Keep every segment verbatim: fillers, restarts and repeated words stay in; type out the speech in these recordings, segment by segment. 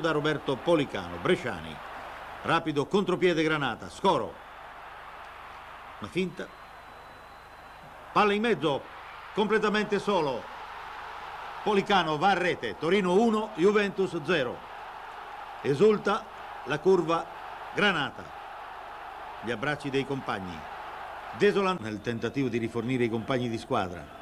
da Roberto Policano. Bresciani, rapido contropiede Granata, Scoro, una finta, palla in mezzo, completamente solo, Policano va a rete, Torino uno, Juventus zero, esulta la curva Granata, gli abbracci dei compagni, desolante nel tentativo di rifornire i compagni di squadra.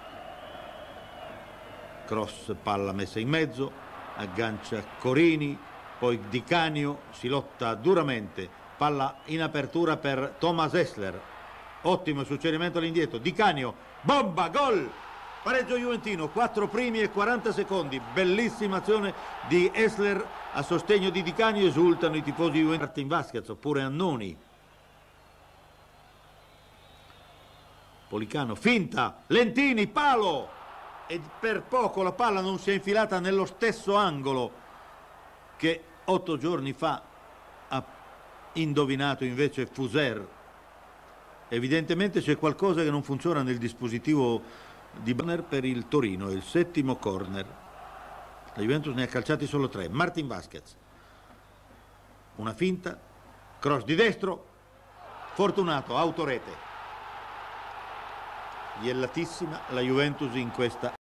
Cross, palla messa in mezzo, aggancia Corini, poi Di Canio, si lotta duramente, palla in apertura per Thomas Essler, ottimo suggerimento all'indietro, Di Canio, bomba, gol, pareggio juventino, quattro primi e quaranta secondi, bellissima azione di Essler a sostegno di Di Canio, esultano i tifosi juventini, Martin Vasquez oppure Annoni. Policano, finta, Lentini, palo! E per poco la palla non si è infilata nello stesso angolo che otto giorni fa ha indovinato invece Fuser. Evidentemente c'è qualcosa che non funziona nel dispositivo di Banner per il Torino, il settimo corner. La Juventus ne ha calciati solo tre. Martin Vasquez, una finta, cross di destro, Fortunato, autorete. Iellatissima la Juventus in questa